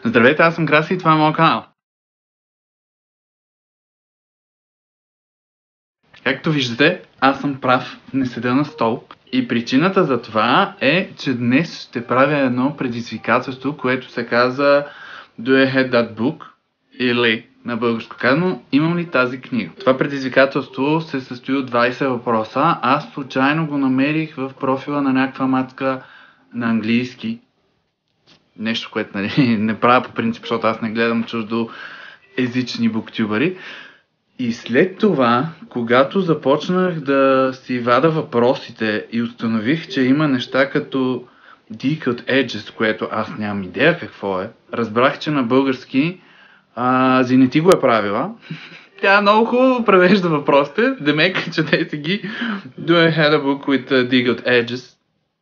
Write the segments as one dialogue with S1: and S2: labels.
S1: Здравейте, аз съм Краси и това е моят канал. Както виждате, аз съм прав, не седя на стол. И причината за това е, че днес ще правя едно предизвикателство, което се казва Do I have that book? Или на българско казано, имам ли тази книга? Това предизвикателство се състои от 20 въпроса. Аз случайно го намерих в профила на някаква матка на английски. Нещо, което не правя по принцип, защото аз не гледам чуждо езични буктюбъри. И след това, когато започнах да си вада въпросите и установих, че има неща като Decode Edges, което аз нямам идея какво е, разбрах, че на български Зинети го е правила. Тя много хубаво превежда въпросите. Демек, четете ги. Do I have a book with Decode Edges?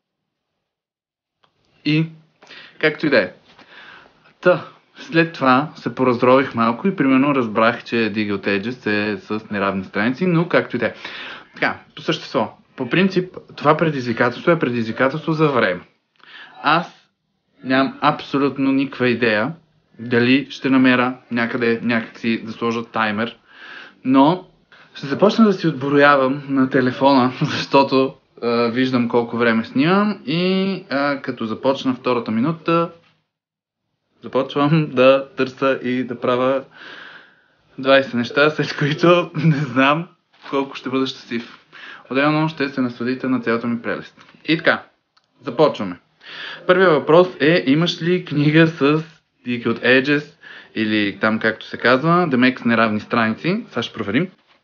S1: И както и да е. След това се поразрових малко и примерно разбрах, че Decode Edges е с неравни страници, но както и да е. Така, по същество. По принцип, това предизвикателство е предизвикателство за време. Аз нямам абсолютно никаква идея дали ще намеря някъде някакси да сложа таймер, но ще започна да си отброявам на телефона, защото виждам колко време снимам и като започна втората минута, започвам да търся и да правя 20 неща, след които не знам колко ще бъда щастлив. Отделно ще се насладите на цялата ми прелест. И така, започваме. Първият въпрос е, имаш ли книга с Decode Edges или там както се казва, демек с неравни страници? Сега ще проверим.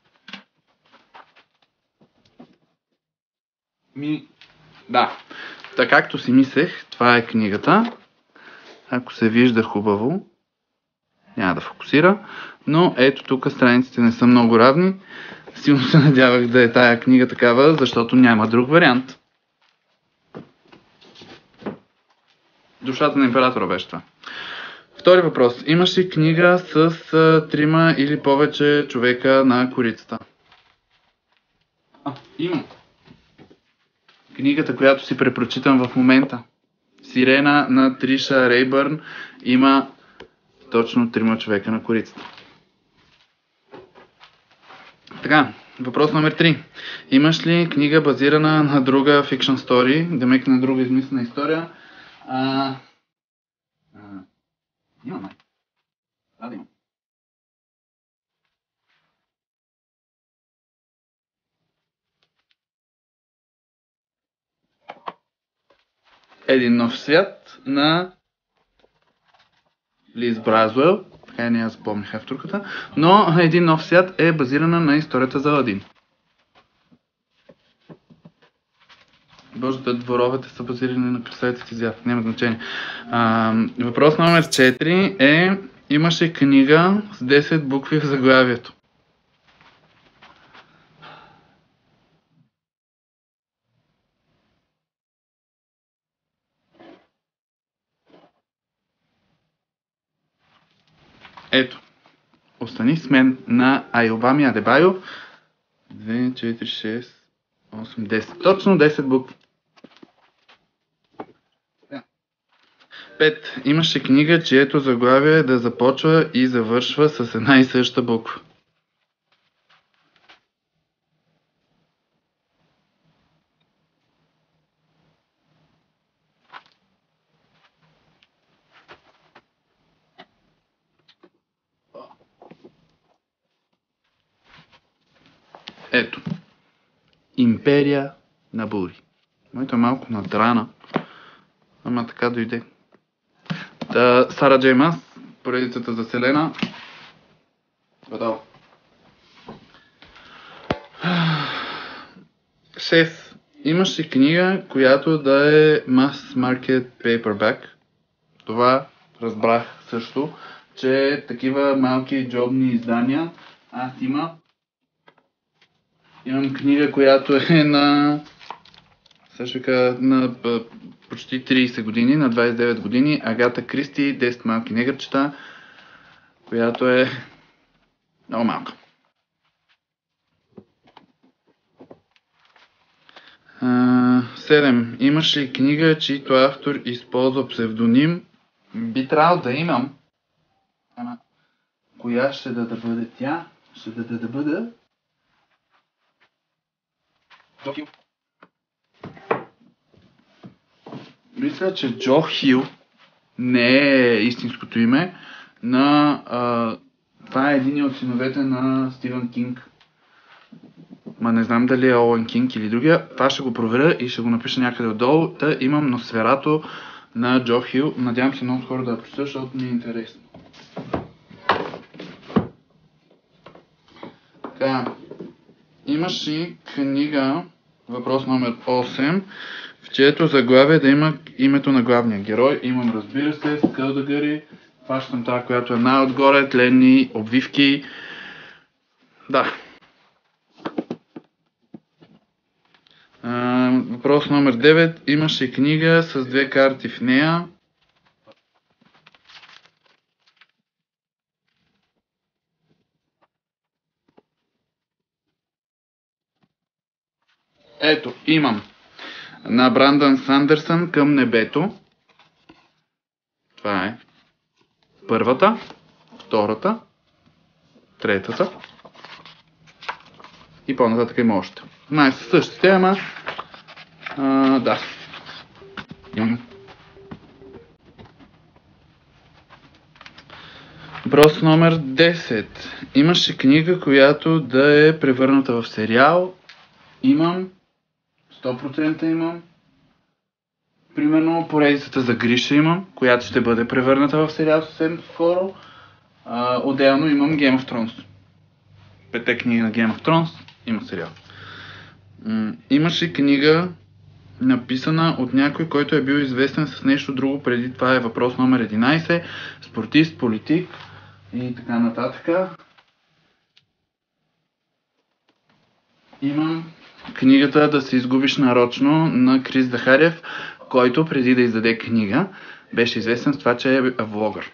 S1: Да, така както си мислех, това е книгата. Ако се вижда хубаво, няма да фокусира, но ето тук страниците не са много равни. Силно се надявах да е тая книга такава, защото няма друг вариант. Душата на императора беше това. Втори въпрос. Имаш ли книга с трима или повече човека на корицата? Имам. Книгата, която си препрочитам в момента. Сирена на Триша Рейбърн има точно трима човека на корицата. Така, въпрос номер 3. Имаш ли книга базирана на друга fiction story, демек на друга измислена история? Имам. Да, имам. Един нов свят на Лиз Бразвел. Така не я запомних авторката. Но един нов свят е базирана на историята за Аладин. Боже, дворовете са базирани на красавиците звят. Няма значение. Въпрос номер 4 е: имаше книга с 10 букви в заглавието. Ето. Остани с мен на Айобами Адебайо. 2, 4, 6, 8, 10. Точно 10 букви. 5. Имаше книга, чието заглавие да започва и завършва с една и съща буква. Ето. Империя на бури. Моето е малко надрана, ама така дойде. Сара Джей Мас, поредицата за Селена. Готово. 6. Имаш ли книга, която да е Mass Market Paperback? Това разбрах също, че такива малки джобни издания аз имам книга, която е на почти 30 години, на 29 години, Агата Кристи, 10 малки негърчета, която е много малка. 7. Имаш ли книга, чийто автор използва псевдоним, Би трябвало да имам. Ама, коя ще да бъде тя? Ще да бъде... Джо Хил. Мисля, че Джо Хил не е истинското име на... това е един от синовете на Стивън Кинг. Ма не знам дали е Оуън Кинг или другия. Това ще го проверя и ще го напиша някъде отдолу. Та имам Носферато на Джо Хил. Надявам се много скоро да я прочета, защото ми е интересно. Така, имаш и книга, въпрос номер 8, в чието заглавие да има името на главния герой. Имам, разбира се, Скълдъгъри. Фащам тази, която е най-отгоре, тленни обвивки. Да. Въпрос номер 9. Имаше книга с 2 карти в нея. Ето, имам. На Брандън Сандърсън Към небето. Това е първата, втората, третата и по-нататък има още. Май са същите, ама... да. Въпрос номер 10. Имаше книга, която да е превърната в сериал. Имам. 100% имам. Примерно поредицата за Гриша имам, която ще бъде превърната в сериал съвсем скоро. Отделно имам Game of Thrones. 5 книги на Game of Thrones има сериал. Имаше книга, написана от някой, който е бил известен с нещо друго преди това, е въпрос номер 11. Спортист, политик и така нататък. Имам книгата Да се изгубиш нарочно на Крис Захарев, който преди да издаде книга беше известен с това, че е влогър.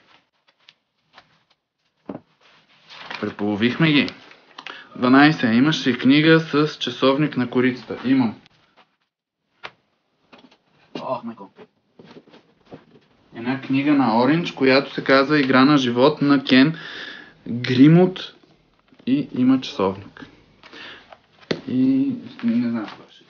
S1: Преполовихме ги. 12. Имаше книга с часовник на корицата. Имам. Една книга на Orange, която се казва Игра на живот на Кен Гримут и има часовник. И не знам това ще.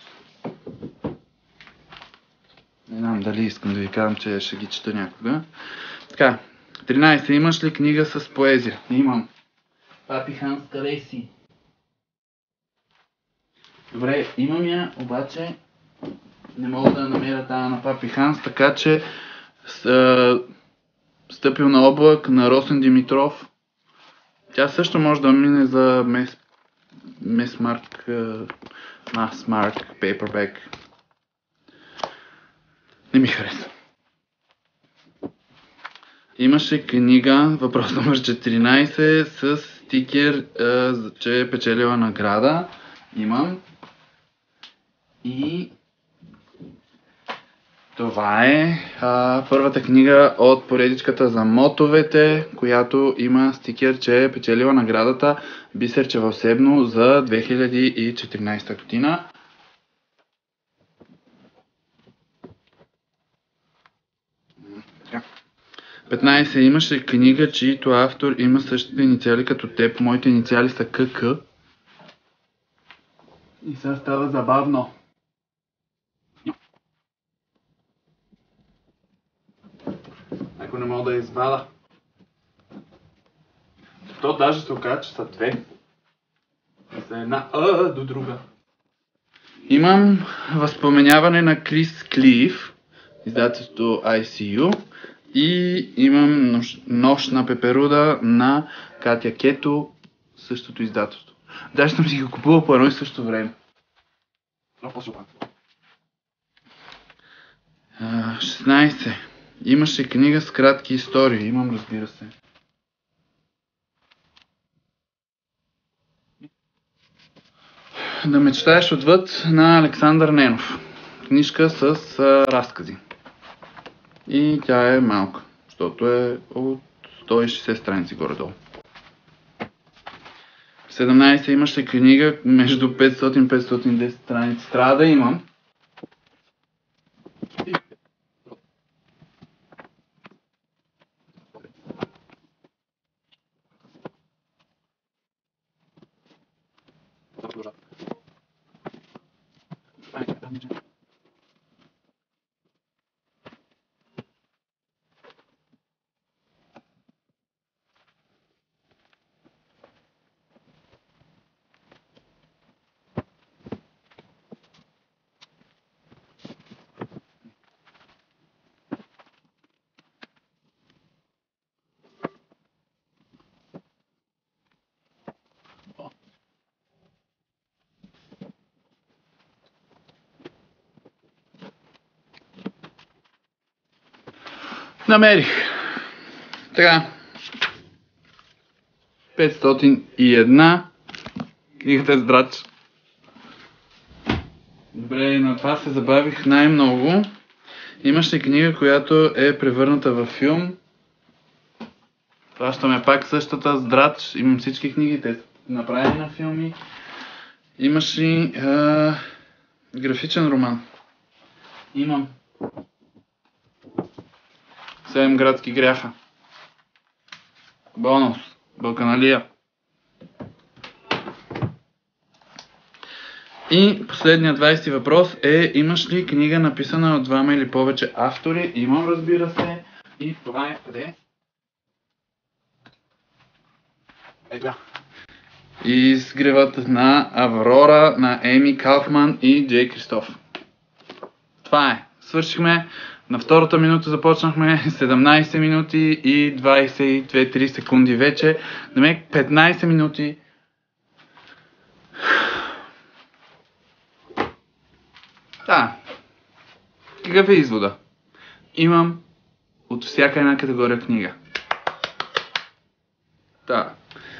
S1: Не знам дали искам да ви казвам, че ще ги чета някога. Така, 13. Имаш ли книга с поезия? Имам. Папи Ханс, къде си? Добре, имам я, обаче не мога да намеря тази на Папи Ханс, така че Стъпил на облак на Росен Димитров. Тя също може да мине за Massmark Paperback. Не ми хареса. Имаше книга, въпрос номер 14, с стикер, че е печелила награда. Имам. И това е първата книга от поредичката за мотовете, която има стикер, че е печелила наградата Бисерче вълшебно за 2014 година. Yeah. 15. Имаше книга, чието автор има същите инициали като теб. Моите инициали са КК. И сега става забавно. Ако не мога да извада. То даже се оказа, че са две. За една до друга. Имам възпоменяване на Крис Клиф, издателство ICU. И имам Нощ на пеперуда на Катя Кето, същото издателство. Даже съм си го купувал по едно и също време. Много по-супер. 16. Имаше книга с кратки истории. Имам, разбира се. Да мечтаеш отвъд на Александър Ненов. Книжка с разкази. И тя е малка, защото е от 160 страници горе-долу. 17. Имаше книга между 500 и 510 страници. Трябва да имам. продължава. Намерих. Така. 501. Книгата е здрач. Добре, на това се забавих най-много. Имаш ли книга, която е превърната във филм? Плащаме пак същата здрач. Имам всички книги, те са направени на филми. Имаш ли графичен роман? Имам. 7 градски гряха. Бонус. Балканалия. И последният 20 въпрос е: имаш ли книга написана от двама или повече автори? Имам, разбира се. И това е къде? Ега. Изгревът на Аврора на Еми Кауфман и Джей Кристоф. Това е. Свършихме. На втората минута започнахме 17 минути и 22-3 секунди вече. Намек 15 минути. Да. Какъв е извода? Имам от всяка една категория книга. Да.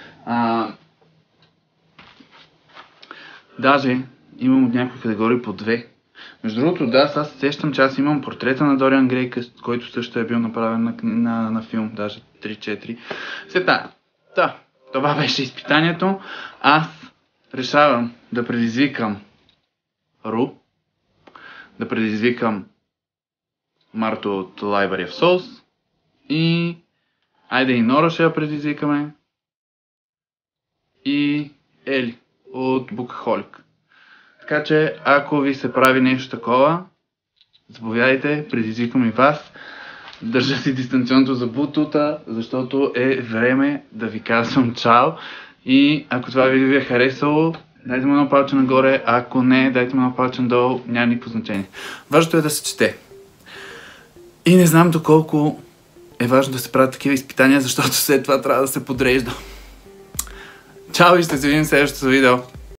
S1: Даже имам от някои категории по 2. Между другото, да, сега се сещам, че аз имам портрета на Дориан Грей, който също е бил направен на филм, даже 3-4. Сета, да, това беше изпитанието. Аз решавам да предизвикам Ру, да предизвикам Марто от Library of Souls и айде и Нора ще я предизвикаме и Ели от Bookaholic. Така че, ако ви се прави нещо такова, заповядайте, предизвикам и вас. Държа си дистанционното за Bluetooth, защото е време да ви казвам чао. И ако това видео ви е харесало, дайте му едно палче нагоре, ако не, дайте му едно палче надолу, няма никакво значение. Важното е да се чете. И не знам доколко е важно да се правят такива изпитания, защото след това трябва да се подрежда. Чао и ще се видим в следващото видео.